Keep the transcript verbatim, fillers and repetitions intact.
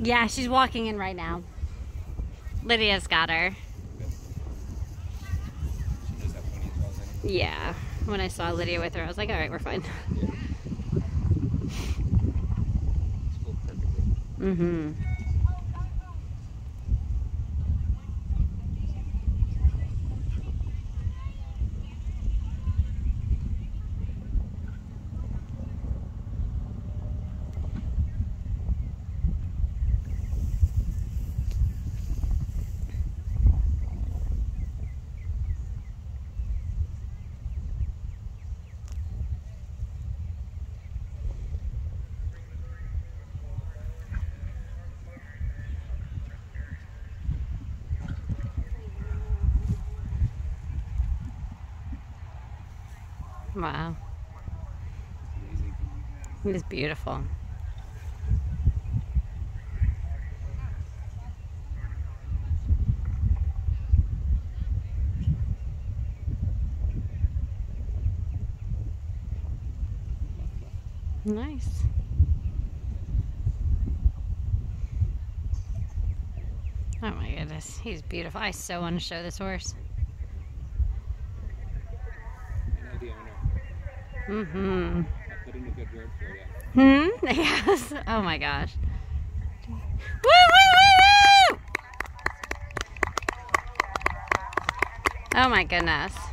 Yeah, she's walking in right now. Lydia's got her. She knows that pony as well as anyone. Yeah. When I saw Lydia with her, I was like, all right, we're fine. Yeah. School perfectly. Mm-hmm. Wow. Amazing. It is beautiful. Nice. Oh my goodness, he's beautiful. I so want to show this horse. I know the owner. Mm-hmm. I put in a good word for you. Hmm? Yes. Oh my gosh. Woo, woo, woo, woo! Oh my goodness.